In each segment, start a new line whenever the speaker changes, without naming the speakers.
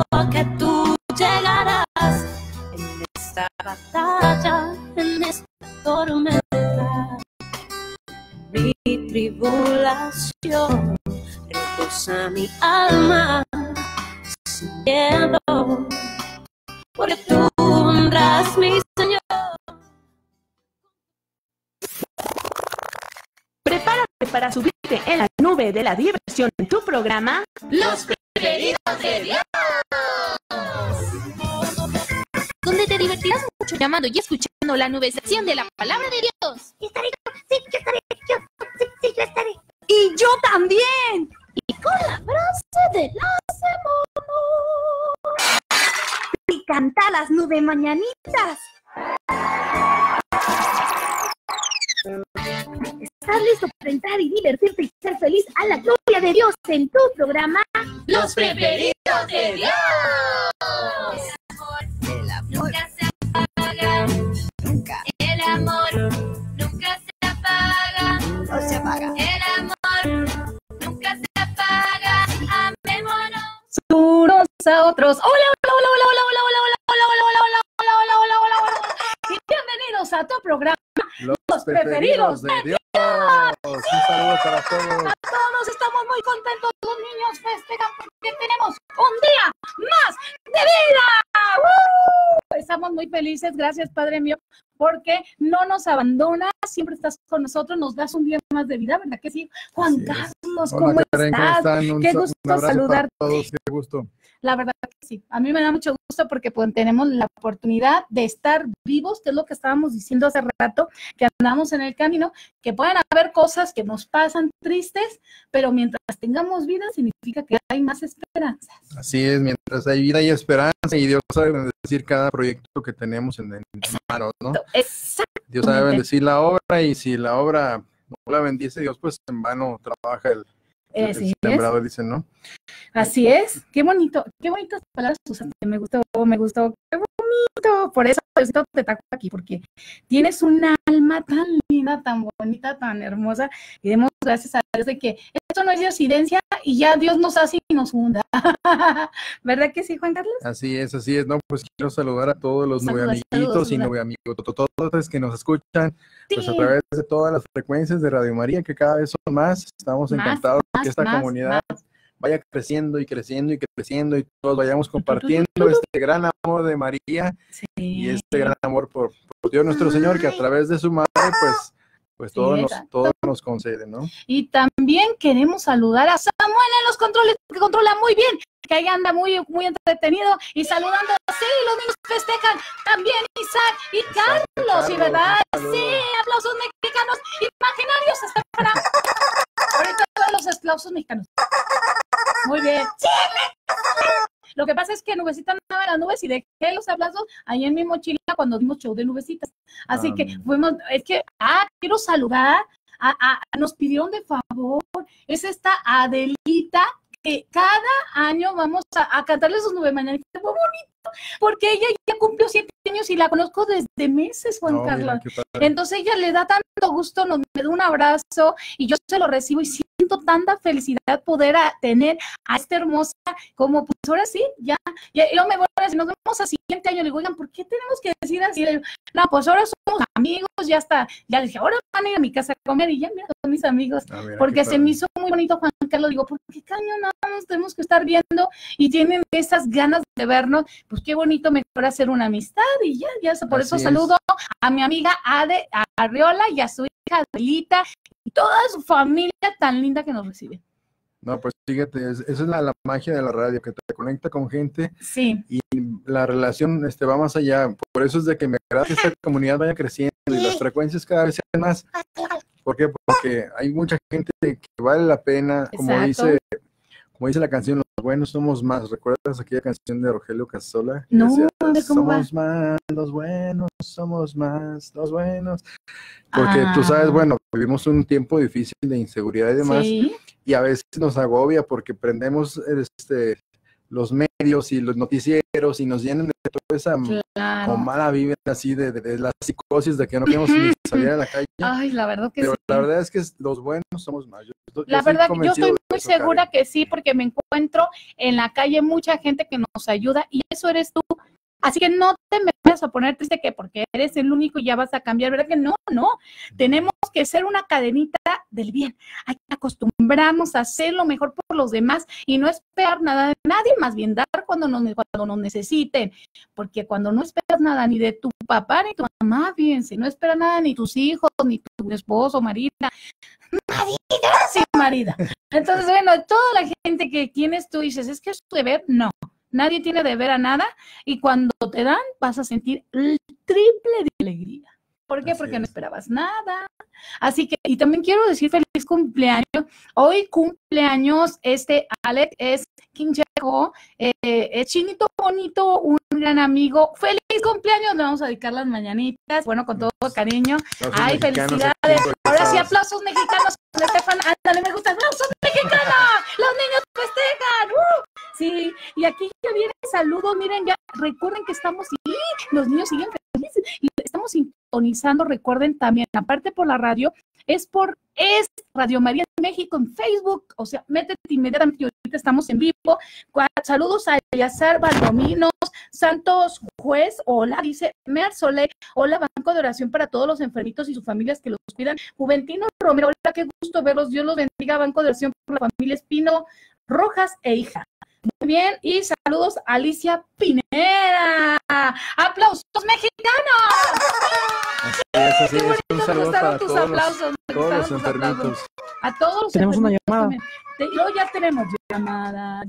a que tú llegarás en esta batalla, en esta tormenta. Mi tribulación reposa mi alma sin miedo, porque tú honras mi Señor.
Prepárate para subirte en la nube de la diversión en tu programa
Los Preferidos de Dios, donde te divertirás mucho llamando y escuchando la nube sección de la palabra de Dios.
Yo estaré, yo estaré.
¡Y yo también!
Y con la frase de la semana.
Y cantar las nubes mañanitas. ¿Estás listo para entrar y divertirte y ser feliz a la gloria de Dios en tu programa
Los Preferidos de Dios?
El amor
Nunca se apaga,
nunca,
el amor nunca se apaga,
no se apaga.
el amor nunca se apaga. Amémonos
unos a otros? Hola, hola, hola, hola, hola, hola, hola, hola, hola, hola, hola, hola, hola, hola, hola, hola, hola. Y bienvenidos a tu programa
Los Preferidos de Dios. Un saludo para todos.
A todos estamos muy contentos, los niños festejan porque tenemos un día más de vida. ¡Woo! Estamos muy felices, gracias Padre mío, porque no nos abandonas, siempre estás con nosotros, nos das un día más de vida, ¿verdad que sí? Juan
Así es.
Carlos,
Hola,
¿cómo
Karen, ¿cómo
estás?
están?
Qué gusto
un abrazo
saludarte.
para todos, qué gusto.
La verdad que sí, a mí me da mucho gusto porque pues, tenemos la oportunidad de estar vivos, que es lo que estábamos diciendo hace rato, que andamos en el camino, que pueden haber cosas que nos pasan tristes, pero mientras tengamos vida significa que hay más esperanzas.
Así es, mientras hay vida y esperanza, y Dios sabe bendecir cada proyecto que tenemos en manos, ¿no?
Exacto.
Dios sabe bendecir la obra, y si la obra no la bendice Dios, pues en vano trabaja el sembrador, dicen, ¿no?
Así es, qué bonitas palabras usaste, me gustó, qué bonito, por eso te taco aquí, porque tienes un alma tan linda, tan bonita, tan hermosa, y demos gracias a Dios de que esto no es diosidencia y ya Dios nos hace y nos funda, ¿verdad que sí, Juan Carlos?
Así es, no, pues quiero saludar a todos los nueve amiguitos y nueve amigos, todos los que nos escuchan, pues a través de todas las frecuencias de Radio María, que cada vez son más, estamos encantados de que esta comunidad vaya creciendo y creciendo y creciendo, y todos vayamos compartiendo este gran amor de María, y este gran amor por Dios nuestro Señor, que a través de su madre, pues todo nos concede, ¿no?
Y también queremos saludar a Samuel en los controles, que controla muy bien, que ahí anda muy, muy entretenido, y saludando, sí, los niños festejan, también Isaac y Carlos, ¿sí, verdad? Sí, aplausos mexicanos imaginarios, hasta para ahorita todos los aplausos mexicanos. Muy bien. Lo que pasa es que Nubecita andaba en las nubes y dejé los aplausos ahí en mi mochila cuando dimos show de Nubecitas. Así que fuimos, quiero saludar, nos pidieron de favor, es esta Adelita, que cada año vamos a cantarle sus nubes mañanitas, muy bonito, porque ella ya cumplió 7 años y la conozco desde meses, Juan Carlos. Entonces ella le da tanto gusto, me da un abrazo y yo se lo recibo y siento tanta felicidad poder tener a esta hermosa, como pues ahora sí, ya yo me voy a decir, nos vemos al siguiente año, le digo, oigan, ¿por qué tenemos que decir así? No, pues ahora somos amigos, ya le dije, ahora van a ir a mi casa a comer y ya, mira, con mis amigos, porque se me hizo muy bonito, Juan Carlos, digo, ¿por qué caño nada más tenemos que estar viendo y tienen esas ganas de vernos? Pues qué bonito, mejor hacer una amistad y ya, por eso saludo a mi amiga Ade Arriola y a su hija Adelita y toda su familia tan linda que nos recibe.
No, pues fíjate, esa es la magia de la radio, que te conecta con gente, y la relación va más allá. Por eso es de que me agrada que esta comunidad vaya creciendo y las frecuencias cada vez sean más. ¿Por qué? Porque hay mucha gente que vale la pena, como dice la canción, los buenos somos más. ¿Recuerdas aquella canción de Rogelio Casola?
No,
decía, somos más, los buenos, somos más, los buenos. Porque tú sabes, bueno, vivimos un tiempo difícil de inseguridad y demás, y a veces nos agobia porque prendemos los medios y los noticieros y nos llenen de toda esa como mala vibra así de la psicosis de que no queremos ni salir a la calle.
Ay, la verdad que
pero
sí.
la verdad es que los buenos somos más.
La verdad que yo estoy muy
eso,
segura
Karen.
que sí, porque me encuentro en la calle mucha gente que nos ayuda y eso eres tú. Así que no te me vayas a poner triste que porque eres el único y ya vas a cambiar, ¿verdad que no? No, tenemos que ser una cadenita del bien. Hay que acostumbrarnos a hacer lo mejor por los demás y no esperar nada de nadie, más bien dar cuando nos necesiten. Porque cuando no esperas nada ni de tu papá ni tu mamá, fíjense, no esperas nada ni tus hijos, ni tu esposo, marido, sí, marida. Entonces, bueno, toda la gente que tienes tú dices, ¿es que es tu deber? No. Nadie tiene deber a nada y cuando te dan vas a sentir el triple de alegría. ¿Por qué? Porque no esperabas nada. Así que, y también quiero decir feliz cumpleaños. Hoy cumpleaños Alex es Quinchejo, es Chinito Bonito, un gran amigo. ¡Feliz cumpleaños! Le vamos a dedicar las mañanitas, bueno, con todo cariño. ¡Ay, felicidades! Ahora sí, aplausos mexicanos. Estefan, ándale, me gusta, aplausos mexicanos. Los niños festejan. Sí, y aquí ya vienen saludos, miren, ya recuerden que estamos, y los niños siguen felices, y estamos sintonizando, recuerden también, aparte por la radio, es Radio María en México en Facebook, o sea, métete inmediatamente, ahorita estamos en vivo. Saludos a Eliazar Valdominos, Santos Juez, hola, dice Mer Solé, hola, Banco de Oración para todos los enfermitos y sus familias que los cuidan. Juventino Romero, hola, qué gusto verlos, Dios los bendiga, Banco de Oración por la familia Espino Rojas e hija. Muy bien, y saludos a Alicia Pineda. ¡Aplausos mexicanos!
Así es, un saludo para todos los enfermitos.
A todos los
tenemos una llamada.
Ya tenemos llamada.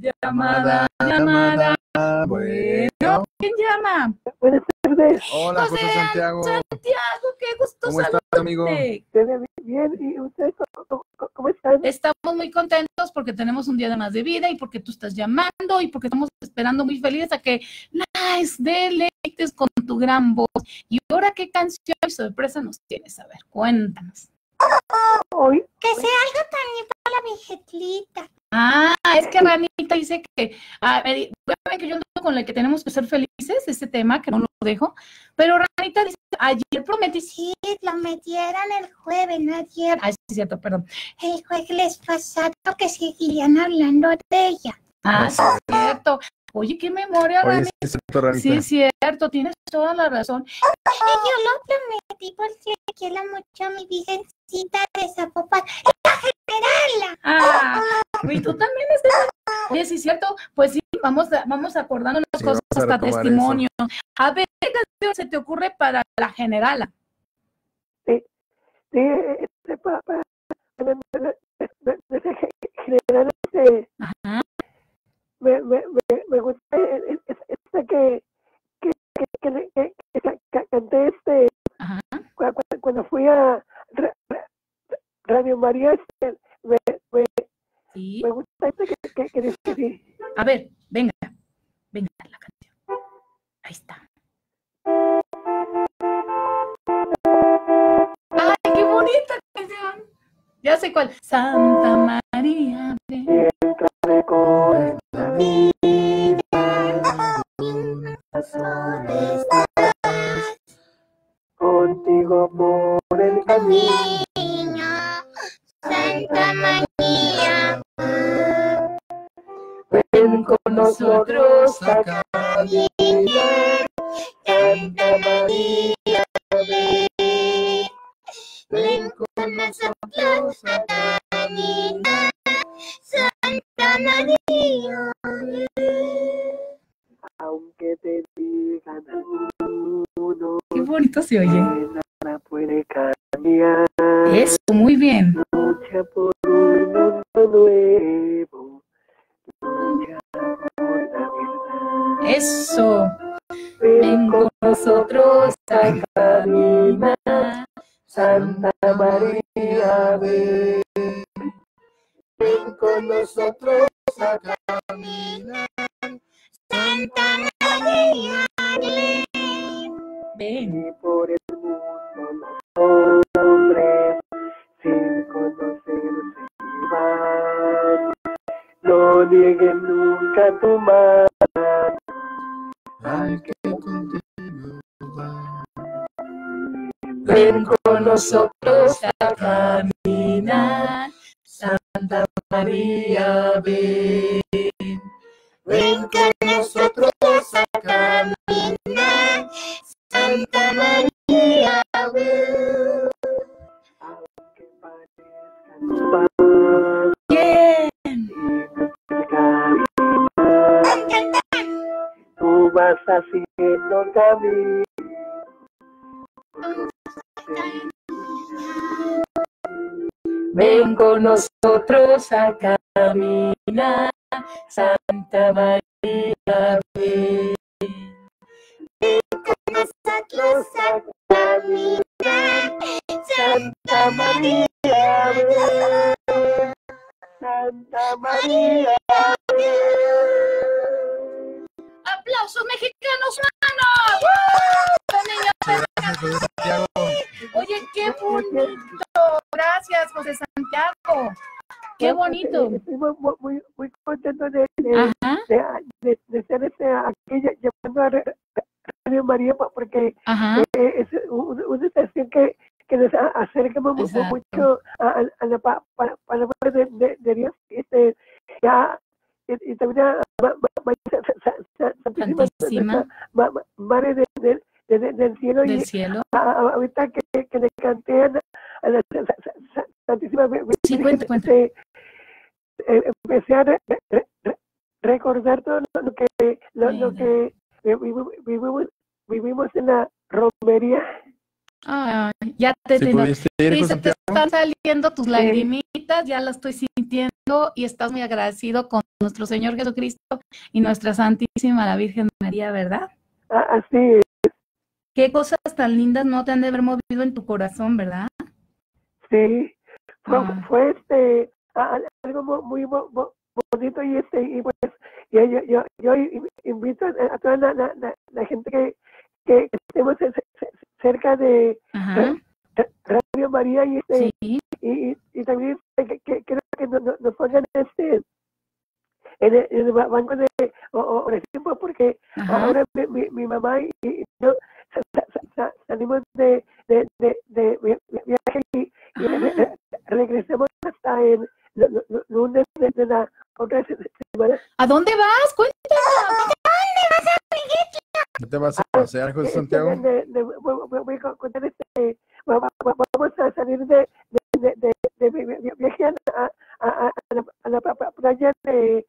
Bueno, ¿quién llama?
Buenas tardes.
Hola, José Santiago.
Santiago, qué gusto
¿Cómo estás, amigo?
Bien, ¿y ustedes cómo están?
Estamos muy contentos porque tenemos un día de más de vida y porque tú estás llamando y porque estamos esperando muy felices a que las deleites con tu gran voz. Y ahora, ¿qué canción y sorpresa nos tienes? A ver, cuéntanos.
Hoy,
Que sea algo tan para la viejeclita.
Ah, es que Ranita dice que, que yo ando con el que tenemos que ser felices, este tema, que no lo dejo, pero Ranita dice, ayer prometí,
Sí, lo metieron el jueves, no ayer.
sí, es cierto, perdón.
El jueves pasado que seguirían hablando de ella.
Sí, es cierto. Oye, qué memoria,
Oye,
Ranita.
sí, es cierto, Ranita.
Sí, es cierto, tienes toda la razón.
Y yo lo prometí porque quiero mucho a mi virgencita de Zapopan.
Y tú también estás. Oye, sí, es cierto. Pues sí, vamos acordando las cosas
vamos a
hasta
retomar
testimonio. A ver, ¿qué canción se te ocurre para la generala?
generalmente
Ajá.
me gusta esta que canté
Ajá.
cuando fui a Radio María,
Sí.
me gusta esta que dice así.
A ver, venga la canción. Ahí está. ¡Ay, qué bonita canción! Ya sé cuál. Santa María.
Contigo por el camino.
Santa María,
Ven con nosotros a
caminar. Santa María, ven con nosotros a caminar. Santa María,
aunque te digan alguno
Qué bonito se oye.
que nada puede cambiar.
Eso, muy bien.
Lucha por un mundo nuevo. Lucha por la verdad.
Eso.
Ven
Ven
con
con nosotros a caminar.
Santa María, ven. Ven con nosotros a caminar.
Santa María,
Ven.
Y por el mundo los hombres sin conocerse van. No nieguen nunca tu mano.
Ay, que contigo va.
Ven con nosotros a caminar, Santa María, ven.
Ven con nosotros a caminar, Santa María, ven.
Aunque parezcan pasos
Bien.
tú vas haciendo camino.
Ven con nosotros a caminar, Santa María, ven.
Nosotros a caminar, Santa María, ven.
Santa María.
¡Aplausos mexicanos, manos! ¡Woo! Niños,
Gracias, José Santiago.
oye, qué bonito. Gracias, José Santiago. Qué bonito.
Estoy muy contento de
Ajá,
ser aquí llevando a Radio María porque
ajá.
es una estación que nos acerca
Exacto.
mucho a la palabra de Dios. Y también a Santísima
Santísima
Madre del Cielo.
del
Y
cielo.
ahorita que le canté a la Santísima
Sí, cuenta.
empecé a recordar todo lo que vivimos en la romería.
Ay, ya te
¿Sí
entiendo.
pudiste ir,
Sí,
José
se te
Santiago?
están saliendo tus lagrimitas, ya las estoy sintiendo y estás muy agradecido con nuestro Señor Jesucristo y nuestra Santísima la Virgen María, ¿verdad?
Así es.
Qué cosas tan lindas no te han de haber movido en tu corazón, ¿verdad?
Sí,
Ah.
fue algo muy bonito y pues yo invito a toda la gente que estemos cerca de
Ajá,
Radio María
sí,
y también que quiero que nos pongan en el banco de oración porque
ajá.
ahora mi mamá y yo salimos de viaje y
Ah,
regresamos hasta el lunes de la otra semana.
¿a dónde vas? Cuéntanos.
¿No te vas a pasear, José Santiago?
Voy a contar vamos a salir de viaje a la playa de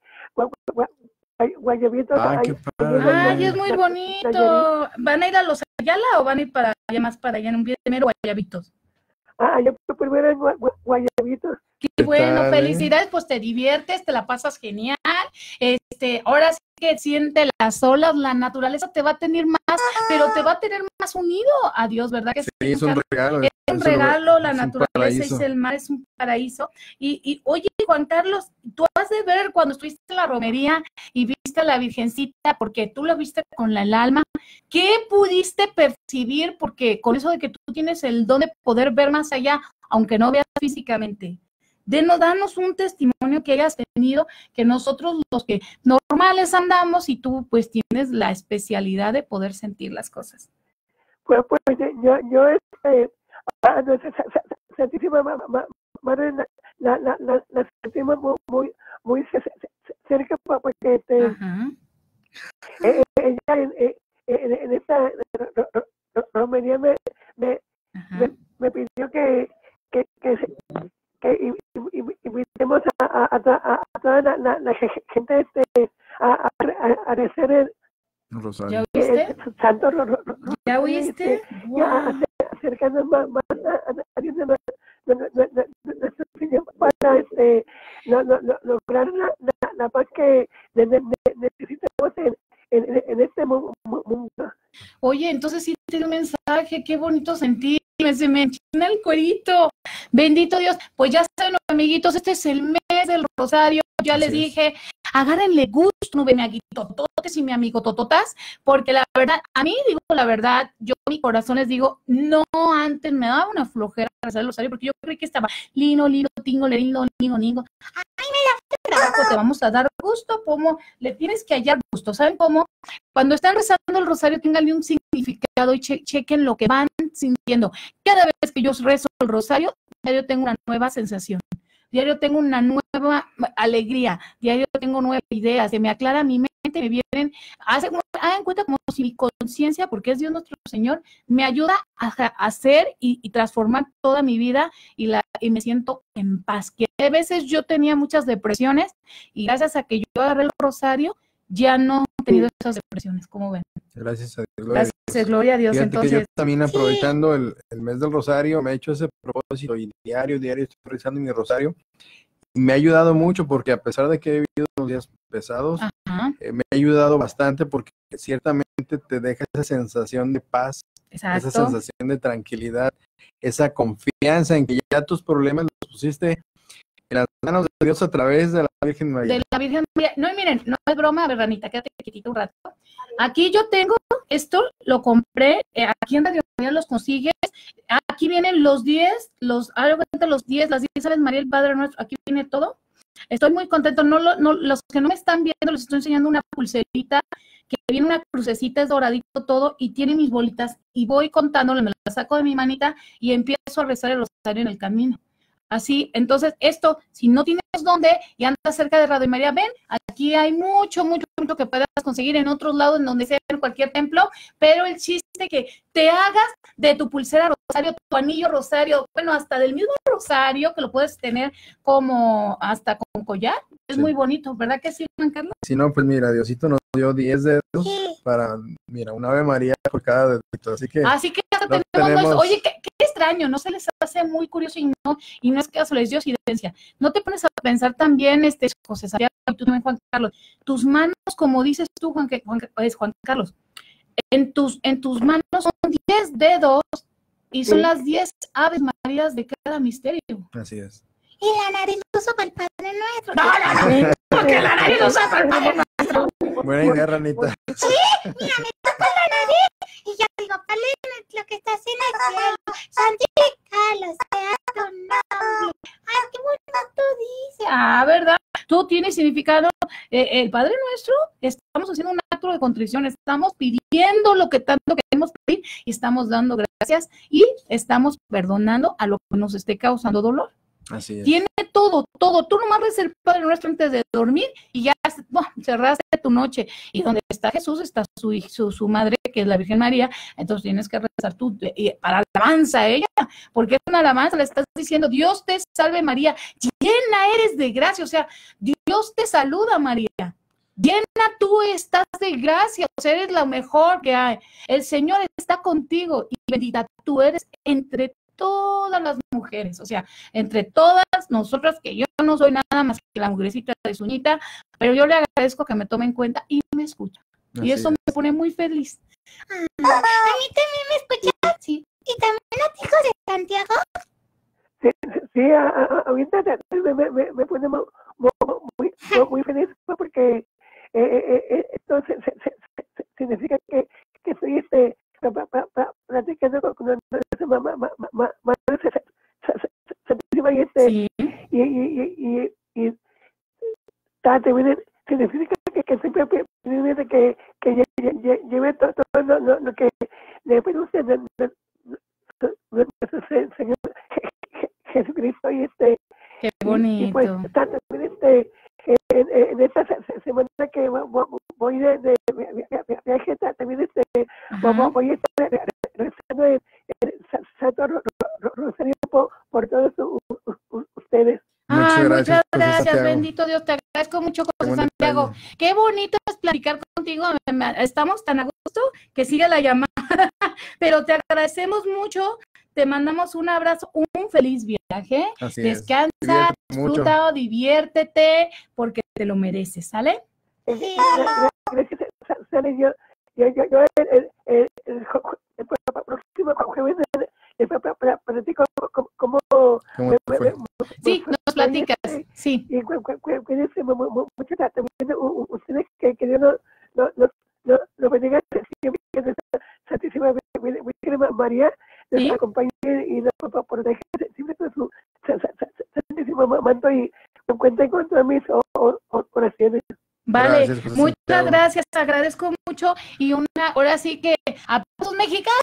Guayabito.
Ah, qué padre.
Ay, es muy bonito. ¿Van a ir a Los Ayala o van a ir para allá, más para allá, en un primero Guayabitos?
Yo primero en Guayabito.
Qué
¿Qué
bueno,
tal,
felicidades, pues te diviertes, te la pasas genial. Ahora sí que siente las olas, la naturaleza te va a tener más, pero te va a tener más unido a Dios, ¿verdad? Que
Sí, es un regalo.
es un
Eso
regalo, la
es un
naturaleza
paraíso.
y el mar es un paraíso. Y oye, Juan Carlos, tú has de ver cuando estuviste en la romería y viste a la Virgencita, porque tú la viste con el alma, ¿qué pudiste percibir? Porque con eso de que tú tienes el don de poder ver más allá, aunque no veas físicamente. Danos un testimonio que hayas tenido, que nosotros los que normales andamos y tú pues tienes la especialidad de poder sentir las cosas.
Pues yo Santísima Madre la sentimos muy cerca porque
Ajá.
ella en esta romería me pidió que invitemos a toda la gente a hacer el
¿Ya oíste?
santo
¿Ya oíste?
ya acercarnos más a Dios de nuestro Señor para lograr la paz que necesitamos en este mundo.
Oye, entonces sí te dio un mensaje, qué bonito sentir, se me enchina el cuerito. Bendito Dios. Pues ya saben, amiguitos, este es el mes del Rosario. Ya les dije, agárrenle gusto, mi amiguito Tototes y mi amigo Tototas, porque la verdad, a mí digo la verdad, yo mi corazón les digo, no, antes me daba una flojera rezar el Rosario, porque yo creí que estaba lino, tingo, lindo, ningo. Ay, me da trabajo te vamos a dar gusto, como le tienes que hallar gusto. ¿Saben cómo? Cuando están rezando el rosario, ténganle un significado y chequen lo que van sintiendo. Cada vez que yo rezo el rosario, diario tengo una nueva sensación. Diario tengo una nueva alegría, diario tengo nuevas ideas, se me aclara mi mente, me vienen, hagan cuenta como si mi conciencia, porque es Dios nuestro Señor, me ayuda a hacer y transformar toda mi vida y me siento en paz. Que a veces yo tenía muchas depresiones y gracias a que yo agarré el rosario, ya no he tenido esas depresiones, ¿cómo ven?
Gracias a Dios.
Gracias, gloria a Dios.
Fíjate
entonces,
que yo también aprovechando el mes del rosario, me he hecho ese propósito y diario estoy rezando mi rosario. Y me ha ayudado mucho porque a pesar de que he vivido unos días pesados, me ha ayudado bastante porque ciertamente te deja esa sensación de paz,
exacto,
esa sensación de tranquilidad, esa confianza en que ya tus problemas los pusiste en las manos de Dios a través de la Virgen María.
De la Virgen María. No, y miren, no es broma, a ver, Ranita, quédate quietito un rato. Aquí yo tengo, esto lo compré, aquí en Radio María los consigues, aquí vienen los 10, los 10, las 10 Aves María, el Padre Nuestro, aquí viene todo. Estoy muy contento, los que no me están viendo, les estoy enseñando una pulserita, que viene una crucecita, es doradito todo, y tiene mis bolitas, y voy contándole, me la saco de mi manita, y empiezo a rezar el rosario en el camino. Así, entonces, esto, si no tienes dónde y andas cerca de Radio María, ven, aquí hay mucho que puedas conseguir en otros lados, en donde sea, en cualquier templo, pero el chiste que te hagas de tu pulsera rosario, tu anillo rosario, bueno, hasta del mismo rosario, que lo puedes tener como hasta con collar, es muy bonito, ¿verdad que sí, Juan Carlos?
Si no, pues mira, Diosito nos dio 10 dedos para, mira, una Ave María por cada dedito, así que
hasta tenemos, oye, qué extraño, no se les hace muy curioso y no es que eso les dio coincidencia. No te pones a pensar también, José Santiago, y tú también, Juan Carlos, tus manos, como dices tú, Juan Carlos, en tus manos son 10 dedos y son las 10 Aves Marías de cada misterio.
Así es.
Y la nariz uso para el Padre Nuestro.
No, porque la nariz usa para el Padre Nuestro.
Buena idea, Ranita.
Sí, mira, me toco la nariz y ya digo, Padre Nuestro que estás en el cielo, santificado sea tu nombre. Ay, qué bonito dice.
¿Verdad? Tú tienes significado. El Padre Nuestro, estamos haciendo un acto de contrición, estamos pidiendo lo que tanto queremos pedir y estamos dando gracias y estamos perdonando a lo que nos esté causando dolor.
Así es.
Tiene todo. Tú nomás rezas el Padre Nuestro antes de dormir y ya cerraste tu noche. Y donde está Jesús está su madre, que es la Virgen María. Entonces tienes que rezar tú para alabanza a ella, porque es una alabanza, le estás diciendo, Dios te salve María, llena eres de gracia, o sea, Dios te saluda María. Llena tú estás de gracia, o sea, eres lo mejor que hay. El Señor está contigo y bendita tú eres entre todas las mujeres, o sea, entre todas nosotras, que yo no soy nada más que la mujercita de Zuñita, pero yo le agradezco que me tome en cuenta y me escucha. Y eso me pone muy feliz.
A mí también me escuchas.
Sí.
¿Y también a ti, José Santiago?
Sí, ahorita me pone muy feliz porque esto significa que estoy platicando con una santísima y también significa que siempre que lleve todo lo que le produce nuestro Señor Jesucristo y
qué bonito.
y pues también en esta semana que voy de viaje también voy a estar rezando el Santo Rosario por todos ustedes.
Muchas gracias,
Santiago.
bendito Dios, te agradezco mucho, José Santiago. Qué bonito es platicar contigo, estamos tan a gusto que siga la llamada, pero te agradecemos mucho, te mandamos un abrazo, un feliz viaje,
Así
descansa, disfruta, diviértete, porque te lo mereces, ¿sale?
Gracias, Sally. Yo el próximo jueves platico cómo
sí, nos platicas, sí.
Y cuídense mucho también ustedes que Dios lo bendiga siempre, que Santísima Virgen María nos acompañe y nos proteja siempre con su santísimo manto y en cuenta tengo todas mis oraciones.
Vale,
Gracias, José
muchas
Santiago.
gracias, te agradezco mucho. Y ahora sí que aplausos mexicanos,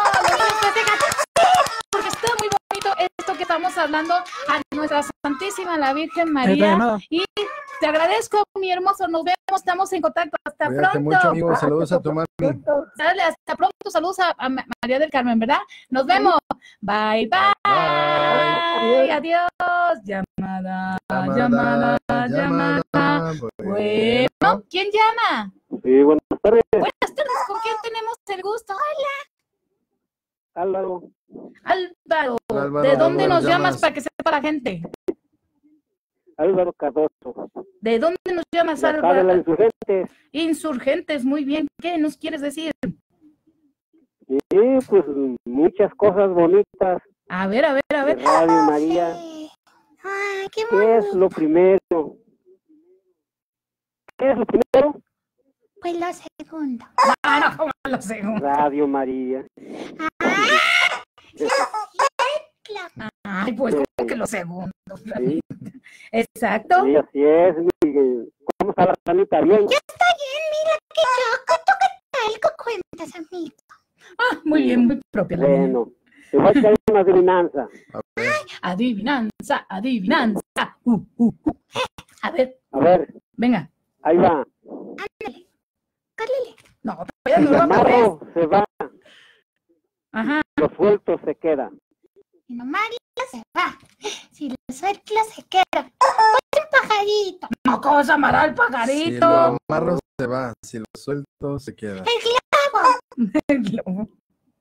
porque está muy bonito esto que estamos hablando a nuestra Santísima la Virgen María. Y te agradezco, mi hermoso, nos vemos, estamos en contacto. Hasta
Cuídate
pronto.
mucho, amigo. Saludos a tu mami.
Dale, hasta pronto, saludos a María del Carmen, ¿verdad? Nos vemos. Bye, bye.
Adiós.
Adiós. Llamada.
Llamada.
Bueno, ¿quién llama?
Sí, buenas tardes,
Buenas tardes, ¿con quién tenemos el gusto?
Álvaro.
Álvaro,
Álvaro,
¿de dónde
Álvaro,
nos llamas
llamas.
para que sepa la gente?
Álvaro Cardoso.
¿De dónde nos llamas,
De acá de la
Álvaro?
Insurgentes.
Insurgentes, muy bien. ¿Qué nos quieres decir?
Sí, pues muchas cosas bonitas
A ver, a ver, a
de
ver.
Radio María.
Sí. Ay, qué
¿Qué es lo primero? ¿Qué es lo primero?
pues lo segundo.
Ah, no, como lo segundo.
Radio María.
Ay, pues como que lo segundo.
Sí,
Exacto.
sí, así es. Vamos a la sanita bien.
Está bien, mira qué choco. ¿Tú qué tal? ¿Qué cuentas, amigo?
Ah, muy bien, muy propia la niña.
Bueno, te voy a echar una adivinanza.
Adivinanza, adivinanza. A ver,
A ver,
venga.
ahí va.
Córrele.
No, todavía
Si
no
lo
lo
amarro, se va.
Ajá.
Lo suelto, se queda.
Mi mamá se va. Si lo suelto, se queda. Pues un pajarito.
No, ¿cómo se amará el
Si lo
pajarito?
amarro, se va. Si lo suelto, se queda.
El clavo.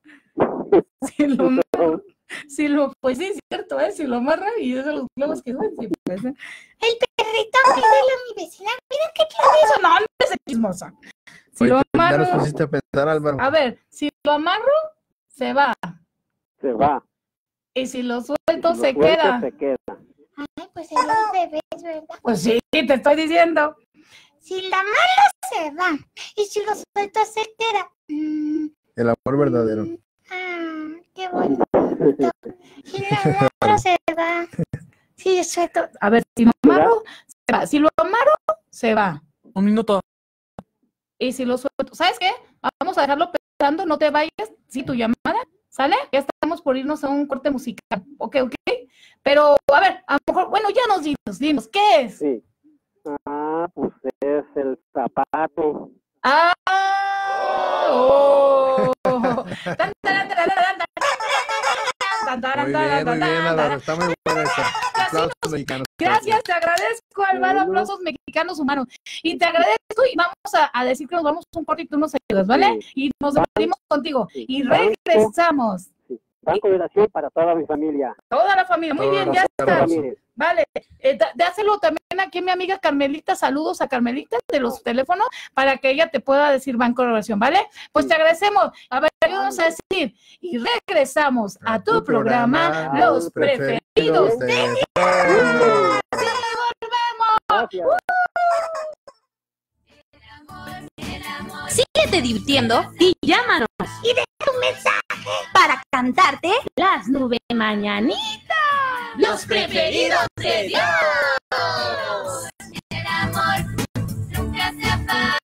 Pues sí, es cierto, ¿eh? Si lo amarra y es de los globos que son, sí, pues, ¿eh?
El perrito, pídele a mi vecina. Mira qué clavo.
Eso no es chismosa. Si
Oye,
lo
ya nos
amarro,
pusiste a pensar, Álvaro.
a ver, si lo amarro, se va.
Se va.
Y si lo
Si
suelto,
lo
se
suelto,
queda.
se queda.
Ay, pues el bebé, ¿verdad?
Pues sí, te estoy diciendo.
Si la mala se va. Y si lo suelto, se queda.
El amor verdadero.
Qué bonito. Si la mala se va. Si suelto.
A ver, si lo amarro, se va. Si lo amarro, se va.
Un minuto.
Y si lo suelto, ¿sabes qué? Vamos a dejarlo pensando, no te vayas. Sí, tu llamada, ¿sale? Ya estamos por irnos a un corte musical. Ok. Pero, a ver, a lo mejor, bueno, ya dinos, ¿qué es?
Sí. Pues es el zapato.
Ah, oh. Tan, taran, taran, taran,
Muy bien, Álvaro. Está muy buena esta. Aplausos mexicanos.
Gracias, te agradezco, Álvaro, aplausos mexicanos humanos. Y te agradezco y vamos a decir que nos vamos a un corte y tú nos ayudas, ¿vale? Y nos despedimos contigo.
Sí.
Y regresamos.
Sí. Banco de oración para toda mi familia.
Toda la familia, muy bien, ya está.
Ramírez.
Vale, dáselo también aquí a mi amiga Carmelita, saludos a Carmelita de los teléfonos para que ella te pueda decir banco de oración, ¿vale? Pues te agradecemos. A ver, ayúdanos a decir. Y regresamos a tu programa, Los Preferidos de... ¡Sí, volvemos!
Gracias.
Síguete divirtiendo y llámanos.
Y deja un mensaje.
Para cantarte
Las nubes mañanitas.
los preferidos de Dios. El amor nunca se apaga.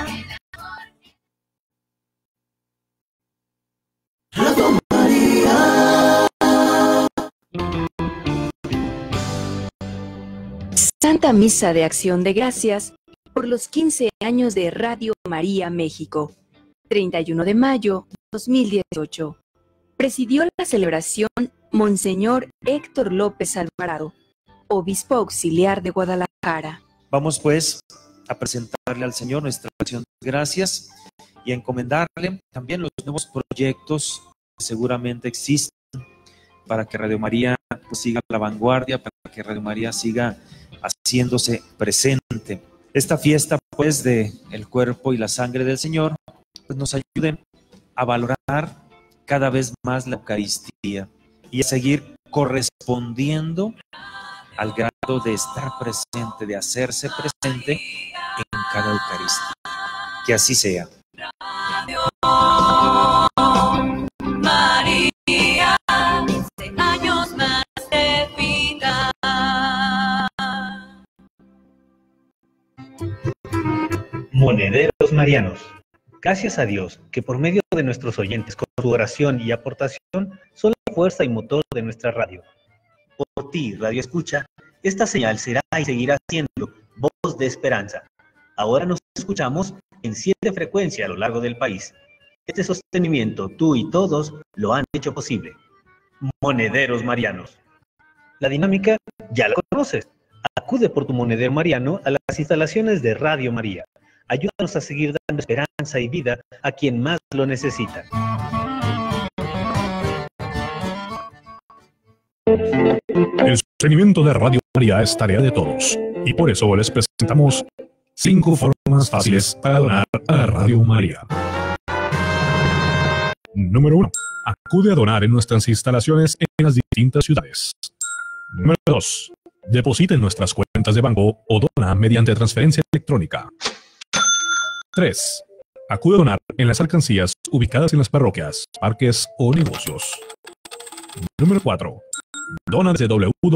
Santa Misa de Acción de Gracias por los 15 años de Radio María México, 31 de mayo 2018. Presidió la celebración Monseñor Héctor López Alvarado, obispo auxiliar de Guadalajara.
Vamos pues a presentarle al Señor nuestra acción de gracias y a encomendarle también los nuevos proyectos que seguramente existen para que Radio María pues, siga a la vanguardia, para que Radio María siga haciéndose presente. Esta fiesta pues de el cuerpo y la sangre del Señor pues, nos ayude a valorar cada vez más la Eucaristía y a seguir correspondiendo al grado de estar presente, de hacerse presente en cada Eucaristía. Que así sea.
María, 15 años más de vida.
marianos, gracias a Dios que por medio de nuestros oyentes con su oración y aportación son la fuerza y motor de nuestra radio. Por ti, Radio Escucha, esta señal será y seguirá siendo voz de esperanza. Ahora nos escuchamos en 7 frecuencias a lo largo del país. Este sostenimiento tú y todos lo han hecho posible. Monederos Marianos. La dinámica ya la conoces. Acude por tu monedero mariano a las instalaciones de Radio María. Ayúdanos a seguir dando esperanza y vida a quien más lo necesita.
El sostenimiento de Radio María es tarea de todos, y por eso les presentamos 5 formas fáciles para donar a Radio María. Número 1. Acude a donar en nuestras instalaciones en las distintas ciudades. Número 2. Deposita en nuestras cuentas de banco o dona mediante transferencia electrónica. 3. Acude a donar en las alcancías ubicadas en las parroquias, parques o negocios. Número 4. Dona desde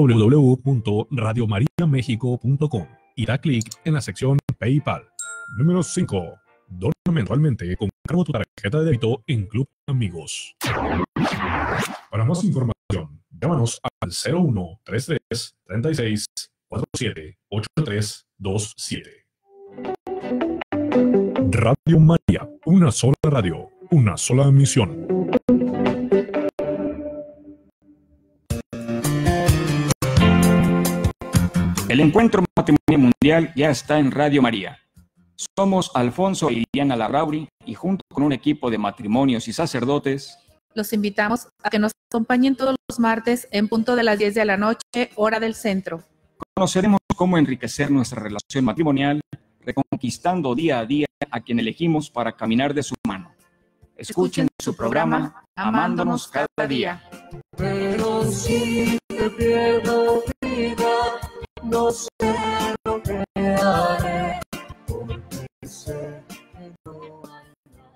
www.radiomariamexico.com y da clic en la sección PayPal. Número 5. Dona mensualmente con cargo tu tarjeta de débito en Club Amigos. Para más información, llámanos al 0133 36 47 8327. Radio María, una sola radio, una sola misión.
El encuentro matrimonial mundial ya está en Radio María. Somos Alfonso y Liliana Larrauri y junto con un equipo de matrimonios y sacerdotes
los invitamos a que nos acompañen todos los martes en punto de las 10 de la noche, hora del centro.
Conoceremos cómo enriquecer nuestra relación matrimonial, reconquistando día a día a quien elegimos para caminar de su mano. Escuchen su programa Amándonos cada día.
Pero si te pierdo vida, no sé lo que haré, porque sé que no hay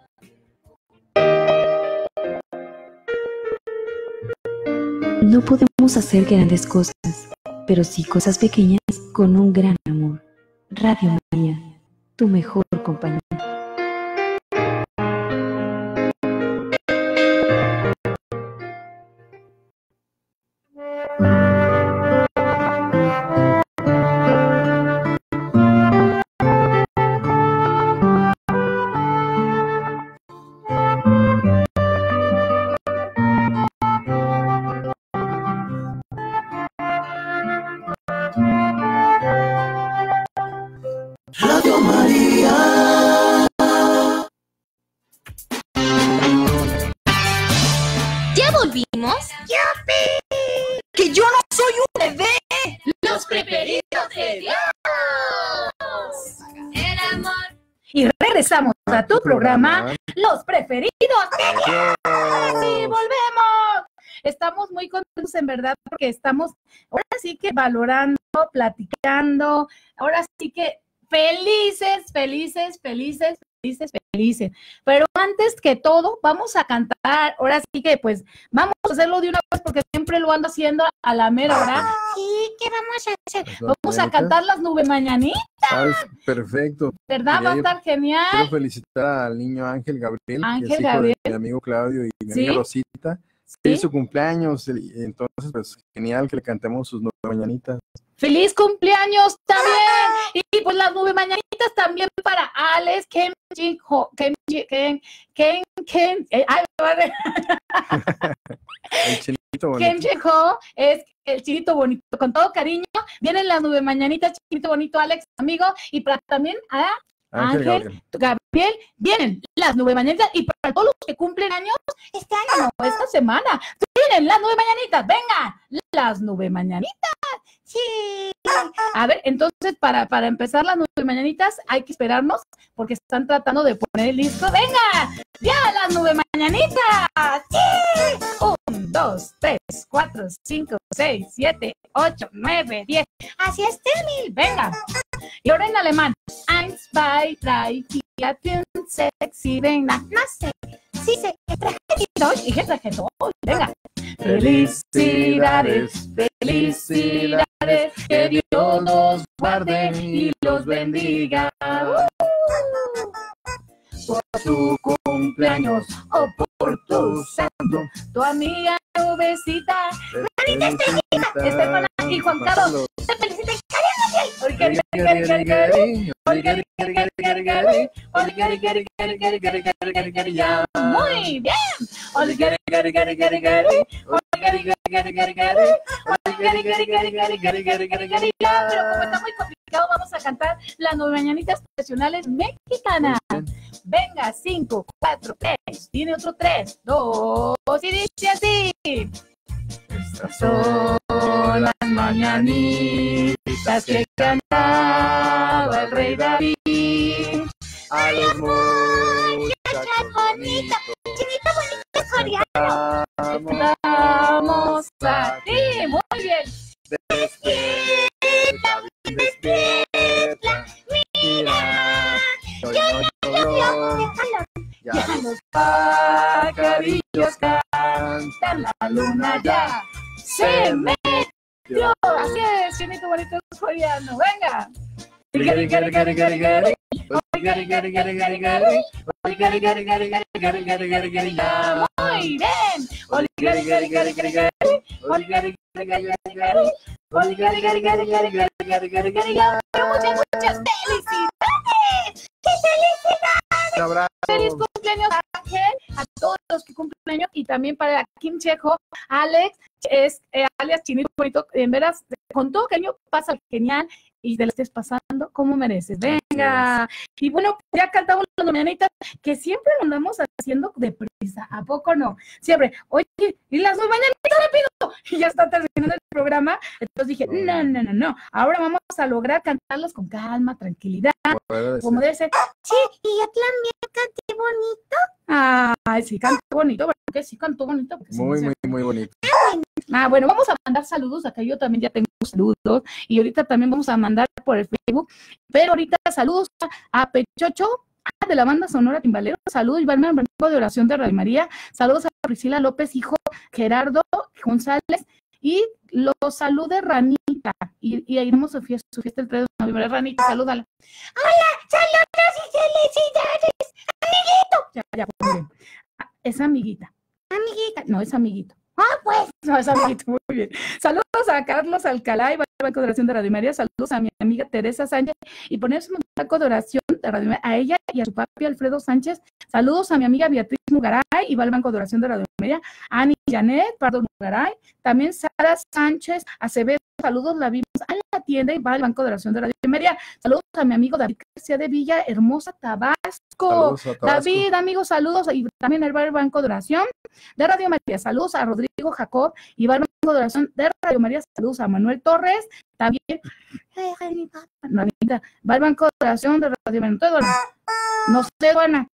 nadie.
No podemos hacer grandes cosas, pero sí cosas pequeñas con un gran amor. Radio María, tu mejor compañía.
Radio María.
¿Ya volvimos?
¡Yupi!
¡Que yo no soy un bebé!
¡Los preferidos de Dios! El amor.
Y regresamos a tu programa, Los Preferidos de Dios. ¡Sí, volvemos! Estamos muy contentos en verdad porque estamos ahora sí que valorando, platicando, ahora sí que felices. Pero antes que todo, vamos a cantar. Ahora sí que pues vamos a hacerlo de una vez porque siempre lo ando haciendo a la mera hora.
Sí, ¿qué vamos a hacer?
Vamos a cantar las Nube Mañanitas.
Perfecto.
¿Verdad? Va a estar genial.
Quiero felicitar al niño Ángel Gabriel,
Ángel
que es hijo
Gabriel.
de mi amigo Claudio y mi
¿Sí?
amiga Rosita.
¿Sí?
Es su cumpleaños, y entonces pues genial que le cantemos sus 9 mañanitas.
¡Feliz cumpleaños también! Y pues las Nube Mañanitas también para Alex,
El chinito bonito.
Ken Chejo es el chinito bonito. Con todo cariño, vienen las Nube Mañanitas, chinito bonito, Alex, amigo, y para también a Ángel Gabriel, vienen las Nube Mañanitas, y para todos los que cumplen años, este año, no, esta semana, vienen las Nube Mañanitas, vengan, las Nube Mañanitas. Sí. A ver, entonces para empezar las Nube Mañanitas hay que esperarnos porque están tratando de poner el disco. ¡Venga! ¡Ya las Nube Mañanitas! ¡Sí! 1, 2, 3, 4, 5, 6, 7, 8, 9, 10. Así es, 10.000. Venga. Y ahora en alemán. 1, 2, 3, 4, 5, 6, 7, 8, 9, 10. Sí, se traje dos y traje dos. Venga. Felicidades, felicidades, que Dios los guarde y los bendiga. por tu cumpleaños o por tu santo. Tu amiga Nubecita, Estefana y Juan Carlos te felicitan. Muy bien. Pero como está muy complicado, vamos a cantar las mañanitas tradicionales mexicanas. Venga, 5, 4, 3. Tiene otro 3, 2 y dice así. Estas son las mañanitas que cantaba el rey David.
A los muchachos bonitos,
Chinito bonito coreano.
Vamos a ti, muy bien.
Despierta, despierta, mira,
Ya los pajarillos cantan, la luna ya se metió. Así es, Chinito bonito coreano, venga. Muy bien. Muchas felicidades. ¡Qué felicidades! Feliz cumpleaños, Ángel, a todos los que cumplen años y también para Kim Chejo, Alex, alias Chinito bonito, en veras, con todo cariño, pasa genial y te lo estés pasando como mereces. Venga. Y bueno, ya cantamos las mañanitas que siempre lo andamos haciendo deprisa, ¿a poco no? Siempre, oye, y las mañanitas rápido, y ya está terminando el programa. Entonces dije, no, ahora vamos a lograr cantarlos con calma, tranquilidad, como debe ser.
Sí, y yo también canté bonito.
Ay, sí, canto bonito, porque sí canto bonito.
Muy bonito.
Bueno, vamos a mandar saludos, acá yo también ya tengo saludos, y ahorita también vamos a mandar por el Facebook, pero ahorita saludos a Pechocho, de la banda Sonora Timbalero, saludos, Iván Banco de Oración de Radio María, saludos a Priscila López, hijo Gerardo González, y los salude Ranita, y ahí vamos a su fiesta el 3 de noviembre. Ranita, salúdala.
Hola, saludos y felicidades, amiguito.
Ya, muy bien. Es amiguita.
Amiguita.
No, es amiguito.
Pues.
No, es amiguito, muy bien. Saludos a Carlos Alcalá y Banco de Oración de Radio María. Saludos a mi amiga Teresa Sánchez y ponerse un banco de oración de Radio María a ella y a su papi Alfredo Sánchez. Saludos a mi amiga Beatriz Mugaray y va al Banco de Oración de Radio María. Ani Janet Pardo Mugaray. También Sara Sánchez Acevedo. Saludos, la vimos a la tienda y va al Banco de Oración de Radio María. Saludos a mi amigo David García de Villa Hermosa, Tabasco. David, amigos, saludos. Y también él va al Banco de Oración de Radio María. Saludos a Rodrigo Jacob y va al Banco de Oración de Radio María. Saludos a Manuel Torres. También va al Banco de Oración de Radio María. No se duerman.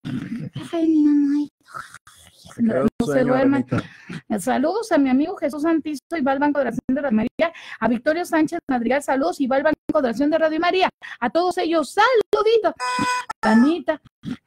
No se duerman. Saludos a mi amigo Jesús Santizo y va al Banco de Oración de Radio María. A Victorio Sánchez Madrigal, saludos y va al Banco de Oración de Radio María. A todos ellos, saluditos. Anita.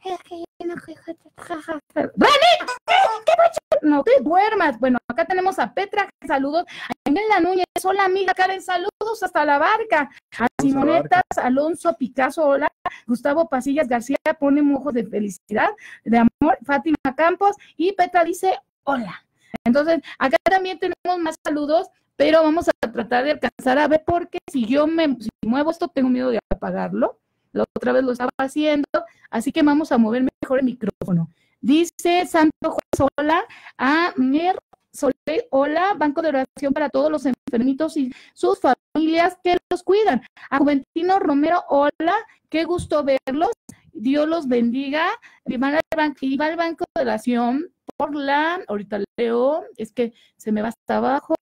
No te duermas. Bueno, acá tenemos a Petra, saludos. A Mela Núñez, hola amiga Karen, saludos hasta la barca. A Simonetas, Alonso Picasso, hola. Gustavo Pasillas García pone ojos de felicidad, de amor. Fátima Campos y Petra dice hola. Entonces, acá también tenemos más saludos, pero vamos a tratar de alcanzar a ver, porque si muevo esto, tengo miedo de apagarlo. La otra vez lo estaba haciendo, así que vamos a mover mejor el micrófono. Dice Santo Juez, hola. A Mer Soler, hola. Banco de Oración para todos los enfermitos y sus familias que los cuidan. A Juventino Romero, hola. Qué gusto verlos. Dios los bendiga. Y va al Banco de Oración por ahorita leo, es que se me va hasta abajo.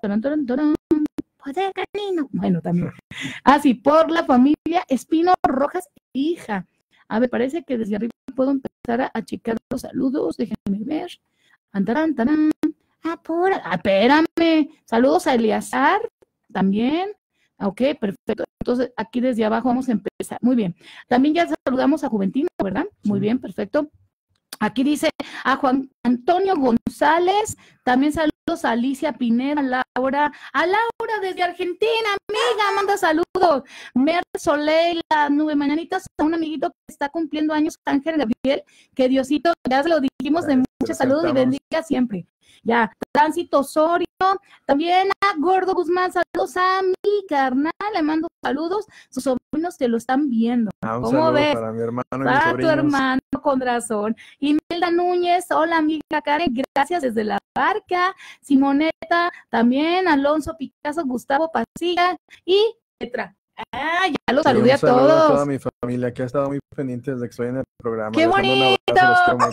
Poder canino. Bueno, también. Sí, por la familia Espino Rojas, hija. A ver, parece que desde arriba puedo empezar a checar los saludos. Déjenme ver. Espérame. Saludos a Eleazar también. Ok, perfecto. Entonces, aquí desde abajo vamos a empezar. Muy bien. También ya saludamos a Juventino, ¿verdad? Muy bien, perfecto. Aquí dice a Juan Antonio González, también saludos a Alicia Pineda, a Laura Laura desde Argentina, amiga, manda saludos. Mer Soleil, la nube mañanitas, a un amiguito que está cumpliendo años, Ángel Gabriel, que Diosito, ya se lo dijimos, de muchos saludos y bendiga siempre. Ya, Tránsito Osorio, también a Gordo Guzmán, saludos a mi carnal, le mando saludos, sus sobrinos te lo están viendo.
Un
¿Cómo
saludo
ves?
para mi hermano y mis
Para tu
sobrinos.
hermano, con razón. Imelda Núñez, hola amiga Karen, gracias desde La Barca. Simoneta, también Alonso Picasso, Gustavo Pasilla y Petra. Ya los saludé
Y
a
un saludo
todos.
a toda mi familia que ha estado muy pendiente desde que estoy en el programa.
¡Qué
Les mando un
bonito!
abrazo, los quiero mucho.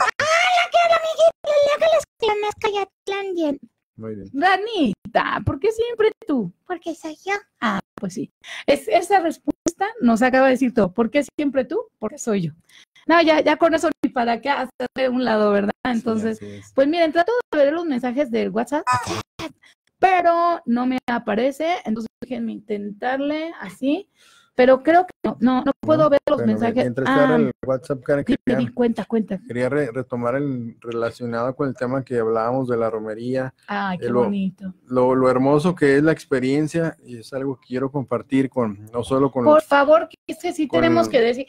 Las Cayatlán bien.
Muy bien.
Ranita, ¿por qué siempre tú?
Porque soy yo.
Ah, pues sí. Esa respuesta nos acaba de decir todo. ¿Por qué siempre tú? Porque soy yo. No, ya con eso ni para qué hacerle un lado, ¿verdad? Entonces, pues miren, trato de ver los mensajes del WhatsApp, pero no me aparece, entonces déjenme intentarle así, pero creo que no puedo ver los
Bueno,
mensajes.
mientras está el WhatsApp, Karen,
Cuenta.
quería retomar el relacionado con el tema que hablábamos de la romería.
Ay, qué
lo,
bonito.
Lo hermoso que es la experiencia, y es algo que quiero compartir no solo con
Por favor, que sí tenemos que decir.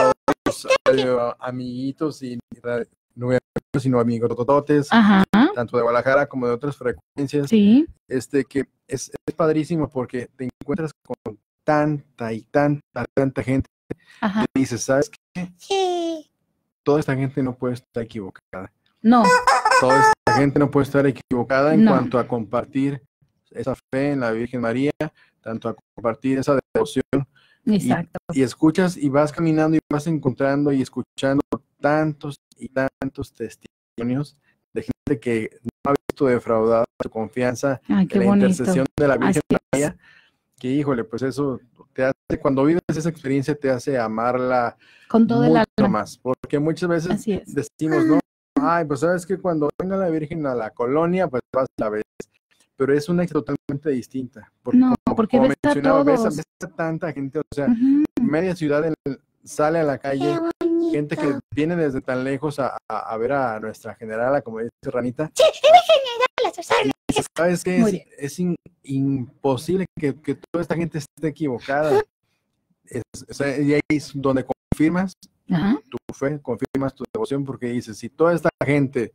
los amiguitos y no amigos, sino amigos tototes,
Ajá.
tanto de Guadalajara como de otras frecuencias.
Sí.
Que es padrísimo porque te encuentras con tanta gente.
Ajá.
Y dices, ¿sabes qué?
Sí.
Toda esta gente no puede estar equivocada.
No.
Toda esta gente no puede estar equivocada en
No.
cuanto a compartir esa fe en la Virgen María, tanto a compartir esa devoción.
Exacto.
Y escuchas y vas caminando y vas encontrando y escuchando tantos y tantos testimonios de gente que no ha visto defraudada su confianza
Ay, qué
en la
bonito.
intercesión de la Virgen
Así es.
María, que híjole, pues eso te hace, cuando vives esa experiencia te hace amarla
Con todo el
mucho
alma.
más, porque muchas veces
Así es.
decimos, no, ay, pues sabes que cuando venga la Virgen a la colonia, pues vas a la vez, pero es una experiencia totalmente distinta, porque
No, porque ves a
mencionaba,
todos.
ves a tanta gente, o sea,
Ujú.
media ciudad sale a la calle, gente que viene desde tan lejos a ver a nuestra generala, como dice Ranita.
Sí, es mi general,
Y sabes que
Muy bien.
es imposible que toda esta gente esté equivocada. O sea, y ahí es donde confirmas
Ajá.
tu fe, confirmas tu devoción, porque dices, si toda esta gente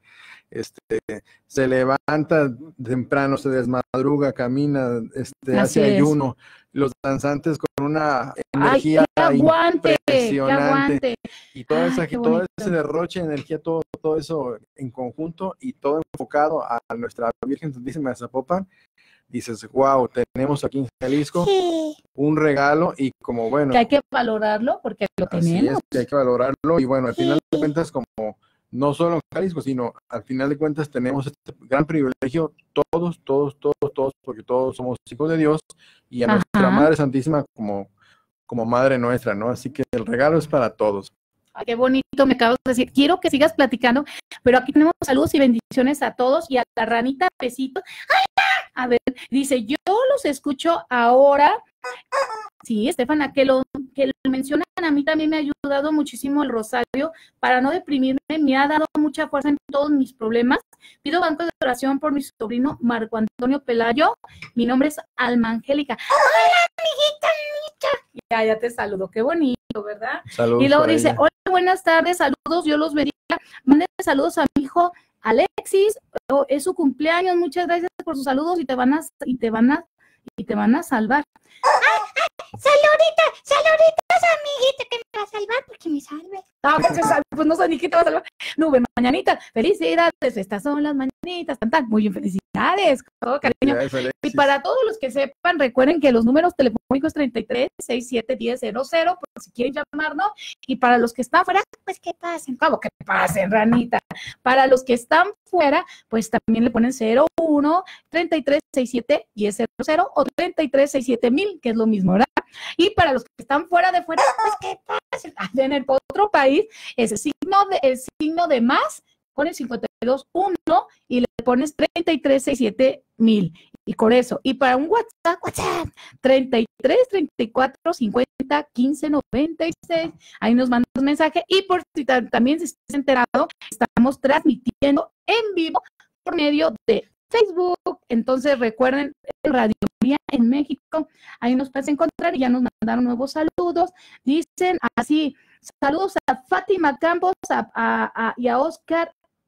se levanta temprano, se desmadruga, camina,
Así
hace
es.
ayuno, los danzantes con una energía
Ay, que aguante,
impresionante, y toda
Ay, qué
todo
bonito.
ese derroche de energía, todo eso en conjunto y todo enfocado a nuestra Virgen Santísima de Zapopan, dices, wow, tenemos aquí en Jalisco un regalo, y como bueno,
Que hay que valorarlo porque lo
así
tenemos.
es, que hay que valorarlo, y bueno, al final de cuentas, como no solo en Jalisco, sino al final de cuentas tenemos este gran privilegio, todos, porque todos somos hijos de Dios, y a nuestra Madre Santísima como Madre nuestra, ¿no? Así que el regalo es para todos.
Ay, qué bonito me acabas de decir. Quiero que sigas platicando, pero aquí tenemos saludos y bendiciones a todos y a la Ranita, besitos. ¡Ay! A ver, dice, yo los escucho ahora. Sí, Estefana, que lo mencionan, a mí también me ha ayudado muchísimo el rosario para no deprimirme, me ha dado mucha fuerza en todos mis problemas. Pido banco de oración por mi sobrino Marco Antonio Pelayo. Mi nombre es Alma Angélica. ¡Hola, amiguita! Ya te saludo, qué bonito, ¿verdad?
Saludos
Y luego
para
dice,
ella.
hola, buenas tardes, saludos, Dios los bendiga. Manden saludos a mi hijo Alexis, es su cumpleaños, muchas gracias por sus saludos y te van a salvar.
Saluditos, amiguita, que me va a salvar porque me salve.
Ah, pues no sé ni qué te va a salvar. Nube mañanita, felicidades, estas son las mañanitas, tan, muy bien, felicidades, con todo cariño.
Felicidades, Alexis.
Y para todos los que sepan, recuerden que los números telefónicos 33 67 10 00, por si quieren llamarnos, y para los que están fuera, pues que pasen. ¿Cómo que pasen, Ranita? Para los que están fuera, pues también le ponen 01 33 67 10 00 o 33 67 1000, que es lo mismo, ¿verdad? Y para los que están fuera, pues que pasen. En el otro país, es el signo de más con el 52.1 y le pones 33 67 1000. Y con eso, y para un WhatsApp 33 34 50 15 96, ahí nos mandas un mensaje. Y por si también se estás enterado, estamos transmitiendo en vivo por medio de Facebook. Entonces recuerden, Radio María en México, ahí nos puedes encontrar y ya nos mandaron nuevos saludos. Dicen así, saludos a Fátima Campos y a Oscar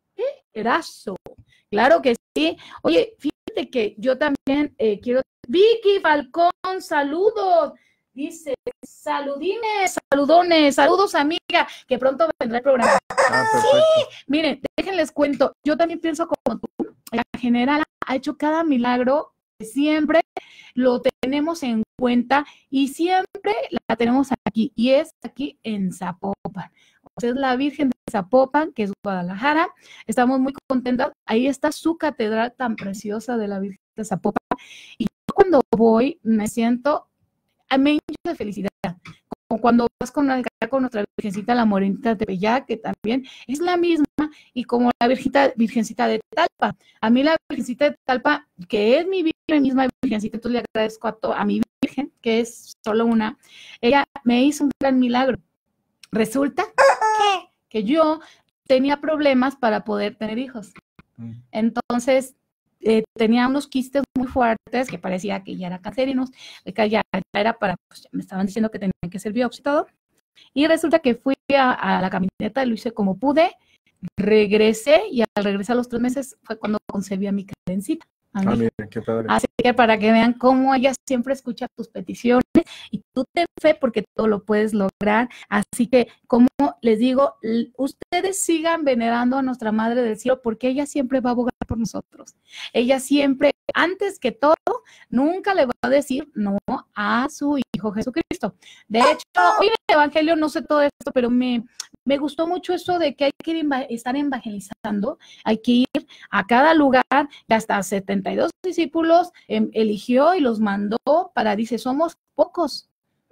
Erazo. Claro que sí. Oye, fíjate que yo también quiero... Vicky Falcón, saludos. Dice, saludines, saludones, saludos amiga, que pronto vendrá el programa. Sí, miren, déjenles cuento, yo también pienso como tú, la general ha hecho cada milagro, siempre lo tenemos en cuenta y siempre la tenemos aquí, y es aquí en Zapopan. O sea, es la Virgen de Zapopan, que es Guadalajara. Estamos muy contentas, ahí está su catedral tan preciosa de la Virgen de Zapopan, y yo cuando voy me siento... me hincho de felicidad, como cuando vas con nuestra Virgencita, la Morenita de Tepeyac, que también es la misma, y como la Virgencita de Talpa. A mí la Virgencita de Talpa, que es mi misma Virgencita, entonces le agradezco a mi Virgen, que es solo una, ella me hizo un gran milagro. Resulta que yo tenía problemas para poder tener hijos. Entonces, tenía unos quistes muy fuertes que parecía que ya eran cancerígenos, que ya era para, pues, me estaban diciendo que tenía que hacer biopsia y todo, y resulta que fui a la camioneta, lo hice como pude, regresé, y al regresar a los 3 meses fue cuando concebí a mi Karencita.
Mira, qué padre.
Así que para que vean cómo ella siempre escucha tus peticiones y tú ten fe porque todo lo puedes lograr. Así que, como les digo, ustedes sigan venerando a nuestra Madre del Cielo porque ella siempre va a abogar por nosotros. Ella siempre, antes que todo, nunca le va a decir no a su Hijo Jesucristo. De hecho, hoy en el Evangelio no sé todo esto, pero me gustó mucho eso de que hay que estar evangelizando, hay que ir a cada lugar, hasta 72 discípulos eligió y los mandó para, dice, somos pocos,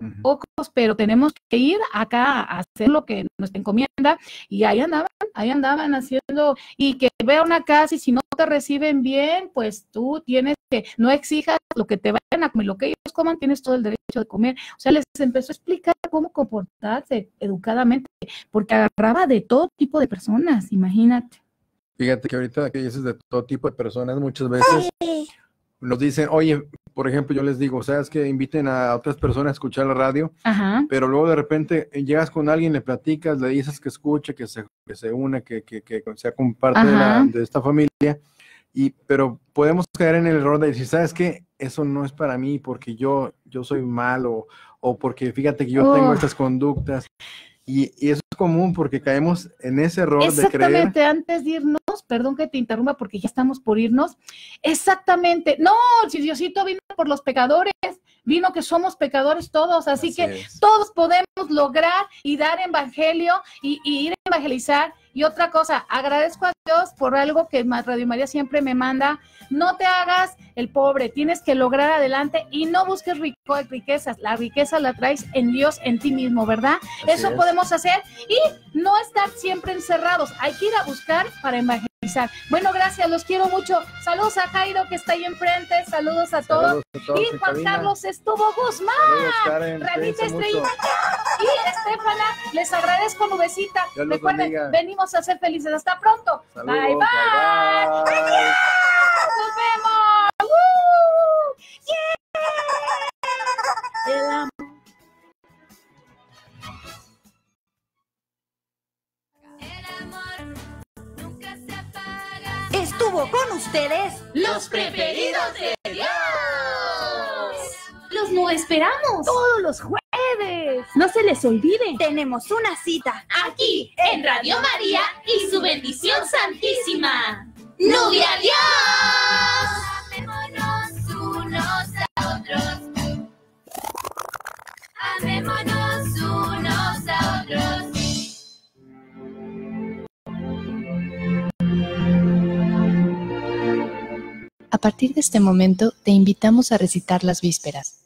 pero tenemos que ir acá a hacer lo que nos encomienda, y ahí andaban haciendo, y que vean una casa y si no te reciben bien, pues tú tienes que, no exijas lo que te vayan a comer, lo que ellos coman, tienes todo el derecho de comer. O sea, les empezó a explicar cómo comportarse educadamente, porque agarraba de todo tipo de personas, imagínate.
Fíjate que ahorita que dices de todo tipo de personas, muchas veces nos dicen, oye, por ejemplo, yo les digo, sabes que inviten a otras personas a escuchar la radio, pero luego de repente llegas con alguien, le platicas, le dices que escuche, que se una, que sea como parte de esta familia, pero podemos caer en el error de decir, ¿sabes qué? Eso no es para mí porque yo soy malo, o porque fíjate que yo tengo estas conductas. Y eso es común porque caemos en ese error de creer.
Exactamente, antes de irnos, perdón que te interrumpa porque ya estamos por irnos, exactamente, no, si Diosito vino por los pecadores, vino que somos pecadores todos, así que todos podemos lograr y dar evangelio y ir a evangelizar. Y otra cosa, agradezco a Dios por algo que Radio María siempre me manda, no te hagas el pobre, tienes que lograr adelante y no busques riquezas, la riqueza la traes en Dios, en ti mismo, ¿verdad? Eso podemos hacer y no estar siempre encerrados, hay que ir a buscar para evangelizar. Bueno, gracias, los quiero mucho. Saludos a Jairo que está ahí enfrente, saludos a todos. Y Juan Carlos estuvo Guzmán, Ranita Estrellita y Estefana, les agradezco, Nubecita. Recuerden, venimos a ser felices. Hasta pronto.
Saludos,
bye, bye.
Bye.
Nos vemos. Yeah. El amor.
Estuvo con ustedes
los preferidos de Dios.
Los no esperamos
todos los jueves.
No se les olvide, tenemos una cita
aquí en Radio María y su bendición santísima. ¡Nubia Dios! Amémonos unos a otros. Amémonos unos a otros.
A partir de este momento te invitamos a recitar las vísperas.